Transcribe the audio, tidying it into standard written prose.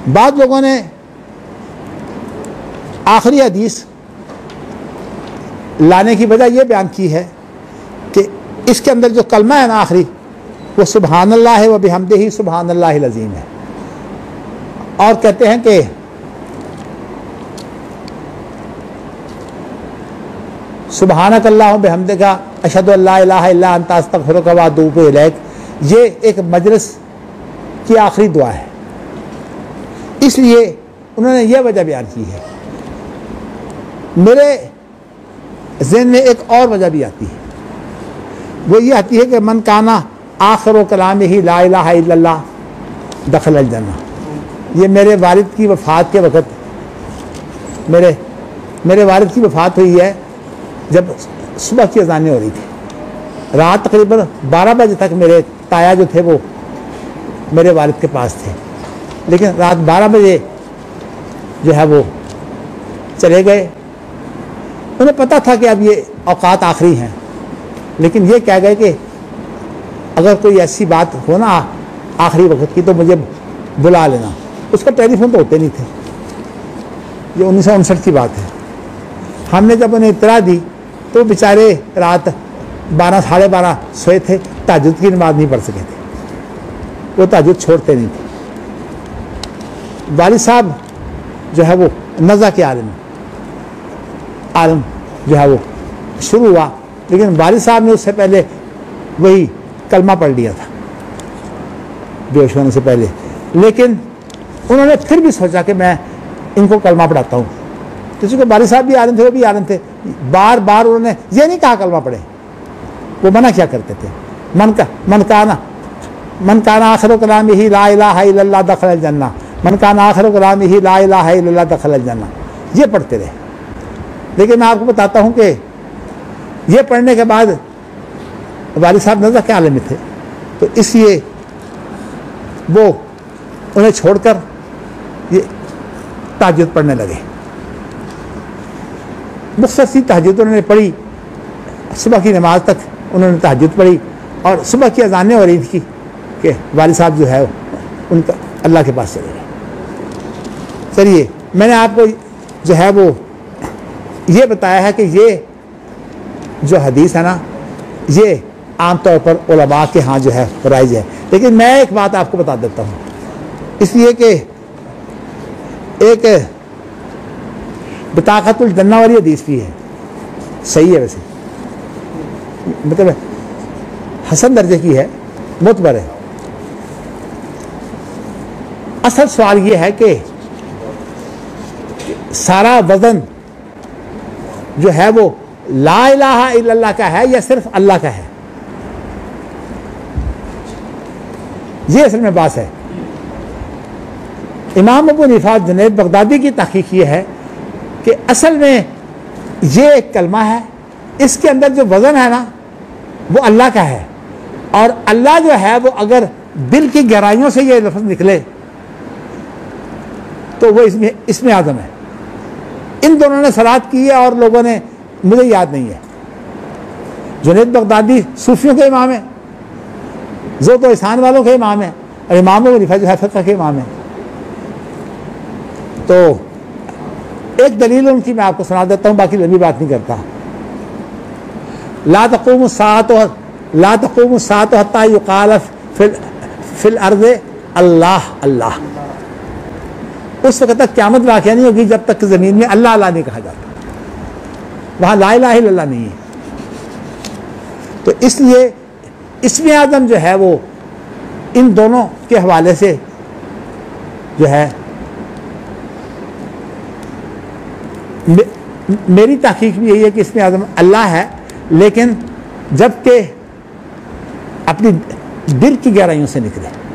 بعض لوگوں نے آخری حدیث لانے کی وجہ یہ بیان کی ہے کہ اس کے اندر جو کلمہ ہے نا آخری، وہ سبحان اللہ و بحمدہ سبحان اللہ العظیم ہے، اور کہتے ہیں کہ سبحانک اللہ و بحمدک اشہد ان لا الہ الا انت استغفرک و اتوب الیک، یہ ایک مجلس کی آخری دعا ہے، اس لیے انہوں نے یہ وجہ بیان کی ہے۔ میرے ذہن میں ایک اور وجہ بھی آتی ہے، وہ یہ آتی ہے کہ من کانا آخر و کلامہ لا الہ الا اللہ دخل الجنہ۔ یہ میرے والد کی وفات کے وقت میرے والد کی وفات ہوئی ہے جب صبح کی اذانیں ہو رہی تھی، رات تقریباً 12 بجے تک میرے تایا جو تھے وہ میرے والد کے پاس تھے، لیکن رات 12 بجے جو ہے وہ چلے گئے۔ انہیں پتہ تھا کہ اب یہ اوقات آخری ہیں، لیکن یہ کہہ گئے کہ اگر کوئی ایسی بات ہو نا آخری وقت کی تو مجھے بلا لینا۔ اس کا ٹیلی فون تو ہوتے نہیں تھے، یہ 1959 کی بات ہے۔ ہم نے جب انہیں اطلاع دی تو بیچارے رات 12 ساڑھے 12 سوئے تھے، تہجد کی نماز نہیں پڑھ سکے تھے، وہ تہجد چھوڑتے نہیں تھے۔ والد صاحب جو ہے وہ نزع کے عالم جو ہے وہ شروع ہوا، لیکن والد صاحب نے اس سے پہلے وہی کلمہ پڑھ لیا تھا بے ہوش ہونے سے پہلے، لیکن انہوں نے پھر بھی سوچا کہ میں ان کو کلمہ پڑھاتا ہوں، تو چونکہ والد صاحب بھی عالم تھے وہ بھی عالم تھے، بار بار انہوں نے یہ نہیں کہا کلمہ پڑھے، وہ منع کیا کرتے تھے، من کانا آخر کلامہ لا الہ الا اللہ دخل الجنہ، من کانا آخر کلامہ لا الہ الا اللہ دخل الجنہ، یہ پڑھتے رہے۔ لیکن میں آپ کو بتاتا ہوں کہ یہ پڑھنے کے بعد والد صاحب نزع کے عالم میں تھے، تو اس لیے وہ انہیں چھوڑ کر یہ تہجد پڑھنے لگے۔ مختصر تہجد انہوں نے پڑھی، صبح کی نماز تک انہوں نے تہجد پڑھی، اور صبح کی اذانیں ہو رہی تھی کہ والد صاحب جو ہے ان کا اللہ کے پاس چلے گئے۔ چلیے، میں نے آپ کو جو ہے وہ یہ بتایا ہے کہ یہ جو حدیث ہے نا یہ عام طور پر علماء کے ہاں جو ہے رائج ہے، لیکن میں ایک بات آپ کو بتا دیتا ہوں، اس لیے کہ ایک بطاقت الجنہ والی حدیث بھی ہے، صحیح ہے، ویسے مطلب حسن درجے کی ہے، معتبر ہے۔ اصل سوال یہ ہے کہ سارا وزن جو ہے وہ لا الہ الا اللہ کا ہے یا صرف اللہ کا ہے؟ یہ اصل میں بات ہے۔ امام ابو حنیفہ جنید بغدادی کی تحقیق یہ ہے کہ اصل میں یہ ایک کلمہ ہے، اس کے اندر جو وزن ہے نا وہ اللہ کا ہے، اور اللہ جو ہے وہ اگر دل کی گہرائیوں سے یہ لفظ نکلے تو وہ اس میں اعظم ہے۔ ان دونوں نے صلات کی ہے اور لوگوں نے، مجھے یاد نہیں ہے، جنید بغدادی صوفیوں کے امام ہیں، ذوق و احسان والوں کے امام ہیں، اور امام ابو حنیفہ جو ہے فقہ کے امام ہیں۔ تو ایک دلیل ان کی میں آپ کو سنا دیتا ہوں، باقی لمبی بات نہیں کرتا۔ لا تقوم الساعة حتى يقال في الارض اللہ اللہ، اس وقت تک قیامت واقعہ نہیں ہوگی جب تک زمین میں اللہ اللہ نہیں کہا جاتا، وہاں لا الہ الا اللہ نہیں ہے۔ تو اس لیے اسم اعظم جو ہے وہ ان دونوں کے حوالے سے جو ہے میری تحقیق بھی یہی ہے کہ اسم اعظم اللہ ہے، لیکن جب کہ اپنی دل کی گہرائیوں سے نکلے۔